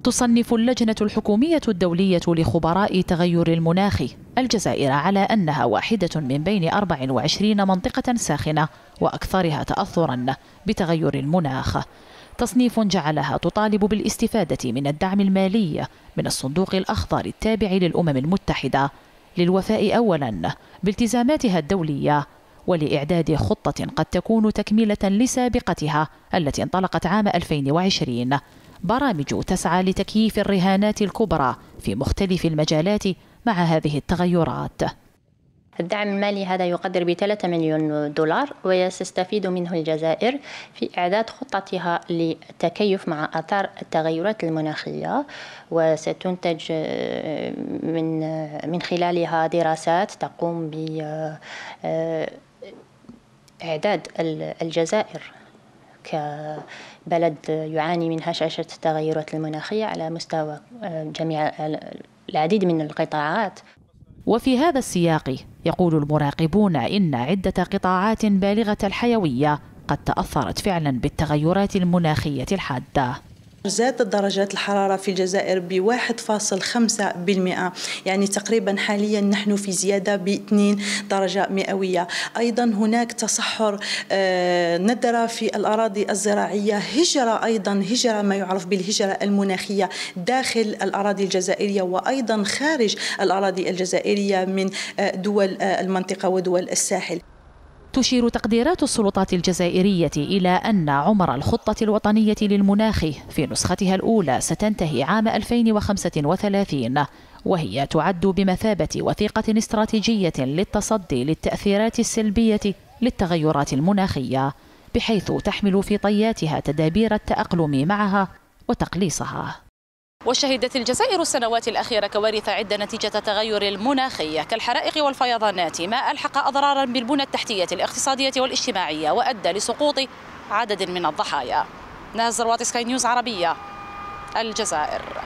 تصنف اللجنة الحكومية الدولية لخبراء تغير المناخ الجزائر على أنها واحدة من بين 24 منطقة ساخنة وأكثرها تأثرا بتغير المناخ، تصنيف جعلها تطالب بالاستفادة من الدعم المالي من الصندوق الأخضر التابع للأمم المتحدة للوفاء أولا بالتزاماتها الدولية ولإعداد خطة قد تكون تكملة لسابقتها التي انطلقت عام 2020، برامج تسعى لتكييف الرهانات الكبرى في مختلف المجالات مع هذه التغيرات. الدعم المالي هذا يقدر ب3 مليون دولار، وستستفيد منه الجزائر في إعداد خطتها للتكيف مع آثار التغيرات المناخية، وستنتج من خلالها دراسات تقوم بإعداد الجزائر كبلد يعاني من هشاشة التغيرات المناخية على مستوى جميع العديد من القطاعات. وفي هذا السياق يقول المراقبون إن عدة قطاعات بالغة الحيوية قد تأثرت فعلا بالتغيرات المناخية الحادة. زادت درجات الحرارة في الجزائر ب1.5%، يعني تقريبا حاليا نحن في زيادة ب2 درجة مئوية. أيضا هناك تصحر ندرة في الأراضي الزراعية، هجرة ما يعرف بالهجرة المناخية داخل الأراضي الجزائرية وأيضا خارج الأراضي الجزائرية من دول المنطقة ودول الساحل. تشير تقديرات السلطات الجزائرية إلى أن عمر الخطة الوطنية للمناخ في نسختها الأولى ستنتهي عام 2035، وهي تعد بمثابة وثيقة استراتيجية للتصدي للتأثيرات السلبية للتغيرات المناخية، بحيث تحمل في طياتها تدابير التأقلم معها وتقليصها. وشهدت الجزائر السنوات الأخيرة كوارث عدة نتيجة تغير المناخي كالحرائق والفيضانات، ما ألحق أضرارا بالبنى التحتية الاقتصادية والاجتماعية وأدى لسقوط عدد من الضحايا. ناز زروات، سكاي نيوز عربية، الجزائر.